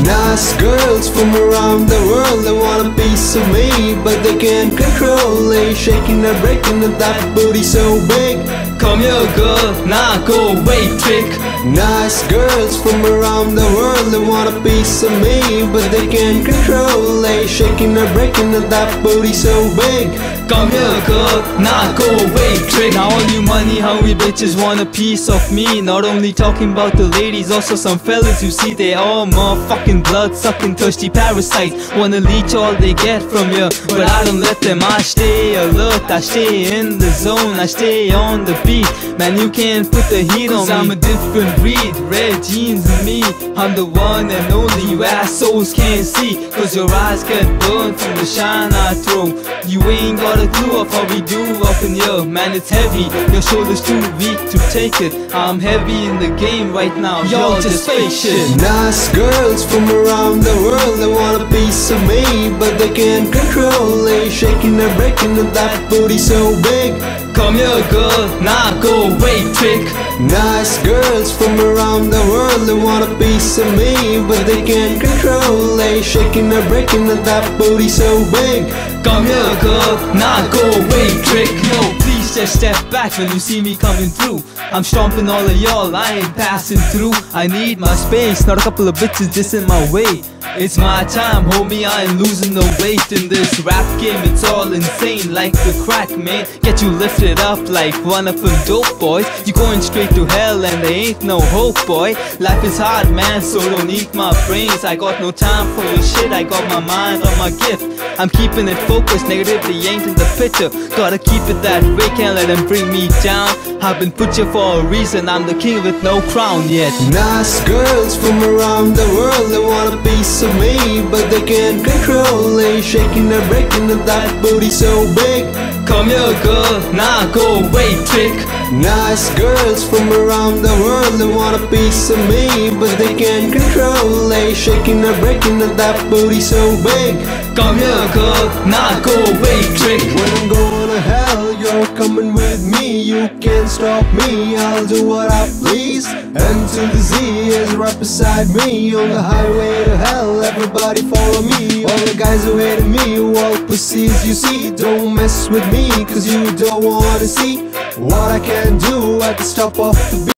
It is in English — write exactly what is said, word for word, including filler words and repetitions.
Nice girls from around the world, they want a piece of me, but they can't control. They shaking and breaking and that booty so big. Come here girl, now go away trick. Nice girls from around the world, they want a piece of me, but they can't control. They shaking and breaking and that booty so big. Come here girl, now go away trick. Now all you money hungry bitches want a piece of me. Not only talking about the ladies, also some fellas you see. They all motherfucking blood sucking thirsty parasites, wanna leech all they get from you, but I don't let them. I stay alert, I stay in the zone, I stay on the beat. Man, you can't put the heat on me, I'm a different breed. Red jeans and me, I'm the one and only you assholes can't see, cause your eyes get burned from the shine I throw. You ain't got a clue of how we do up in here. Man, it's heavy, your shoulders too weak to take it. I'm heavy in the game right now, y'all just fake shit. Nice girls from around the world, they want a piece of me, but they can't control. They shaking and breaking and that booty so big. Come here girl, now go away trick. Nice girls from around the world, they want a piece of me, but they can't control. They shaking and breaking and that booty so big. Come here girl, now go away trick. Yo, please just step back when you see me coming through. I'm stomping all of y'all, I ain't passing through. I need my space, not a couple of bitches just in my way. It's my time, homie, I ain't losing no weight in this rap game. It's all insane like the crack, man. Get you lifted up like one of them dope boys. You going straight to hell and there ain't no hope, boy. Life is hard, man, so don't eat my brains. I got no time for your shit, I got my mind on my gift. I'm keeping it focused, negativity ain't in the picture. Gotta keep it that way, can't let them bring me down. I've been put here for a reason, I'm the king with no crown yet. Nice girls from around the world, they want a piece of me, but they can't control. They shaking and breaking and that booty so big. Come here girl, now go away trick. Nice girls from around the world, they want a piece of me, but they can't control. They shaking and breaking and that booty so big. Come here girl, now go away trick. When I'm going to hell, you're coming with me. You can't stop me, I'll do what I please. And to the Z is right beside me. On the highway to hell, everybody follow me. All the guys who hated me, all pussies you see. Don't mess with me, cause you don't wanna see what I can do at the stop of the beat.